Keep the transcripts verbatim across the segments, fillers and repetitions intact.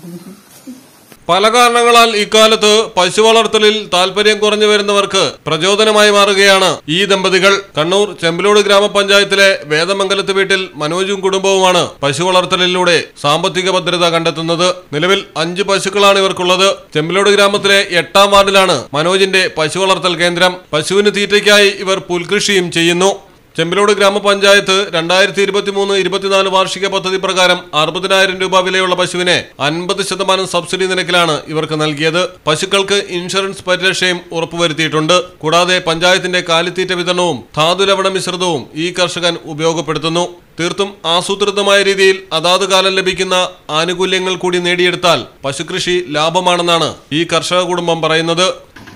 പല കാരണങ്ങളാൽ ഇക്കാലത്ത് പശു വളർത്തലിൽ താല്പര്യം കുറഞ്ഞു വരുന്നവർക്ക് പ്രചോദനമായി മാറുകയാണ് ഈ ദമ്പതികൾ. കണ്ണൂർ ചെമ്പിലോട് ഗ്രാമപഞ്ചായത്തിലെ വേദമംഗലത്ത് വീട്ടിൽ മനോജും കുടുംബവുമാണ് പശു വളർത്തലിലൂടെ സാമ്പത്തിക ഭദ്രത കണ്ടെത്തുന്നത്. നിലവിൽ അഞ്ച് പശുക്കളാണ് ഇവർക്കുള്ളത്. ചെമ്പിലോട് ഗ്രാമത്തിലെ എട്ടാം വാർഡിലാണ് മനോജിന്റെ പശു വളർത്തൽ കേന്ദ്രം. പശുവിന് തീറ്റയ്ക്കായി ഇവർ പുൽകൃഷിയും ചെയ്യുന്നു. ചെമ്പിലോട് ഗ്രാമപഞ്ചായത്ത് രണ്ടായിരത്തി ഇരുപത്തി മൂന്ന് ഇരുപത്തിനാല് വാർഷിക പദ്ധതി പ്രകാരം അറുപതിനായിരം രൂപ വിലയുള്ള പശുവിനെ അൻപത് ശതമാനം സബ്സിഡി നിരക്കിലാണ് ഇവർക്ക് നൽകിയത്. പശുക്കൾക്ക് ഇൻഷുറൻസ് പരിരക്ഷയും ഉറപ്പുവരുത്തിയിട്ടുണ്ട്. കൂടാതെ പഞ്ചായത്തിന്റെ കാലിത്തീറ്റ വിതരണവും ധാതുലവണ മിശ്രിതവും ഈ കർഷകൻ ഉപയോഗപ്പെടുത്തുന്നു. തീർത്തും ആസൂത്രിതമായ രീതിയിൽ അതാത് കാലം ലഭിക്കുന്ന ആനുകൂല്യങ്ങൾ കൂടി നേടിയെടുത്താൽ പശുകൃഷി ലാഭമാണെന്നാണ് ഈ കർഷക കുടുംബം പറയുന്നത്.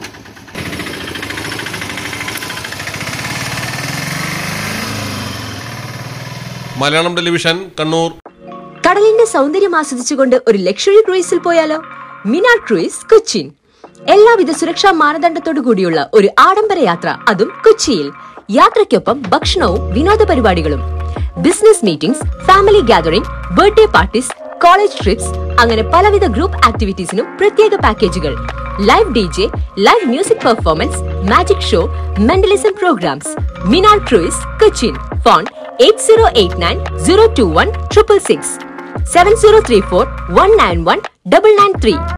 മലയാളം ടെലിവിഷൻ, കണ്ണൂർ. കടലിന്റെ സൗന്ദര്യം ആസ്വദിച്ചുകൊണ്ട് ഒരു ലക്ഷറി ക്രൂയിസിൽ പോയാലോ? മിനാർ ക്രൂയിസ്, കൊച്ചിൻ. എല്ലാവിധ സുരക്ഷാ മാനദണ്ഡത്തോടു കൂടിയുള്ള ഒരു ആഡംബര യാത്ര, അതും കൊച്ചിയിൽ. യാത്രയ്ക്കൊപ്പം ഭക്ഷണവും വിനോദ പരിപാടികളും, business meetings, family gathering, birthday parties, college trips, അങ്ങനെ പലവിധ ഗ്രൂപ്പ് ആക്ടിവിറ്റീസിനും പ്രത്യേക പാക്കേജുകൾ. Live D J, live music performance, magic show, mentalism programmes. Minar cruise, Cochin. Phone eight zero eight nine zero two one six six six seven zero three four one nine one nine nine three.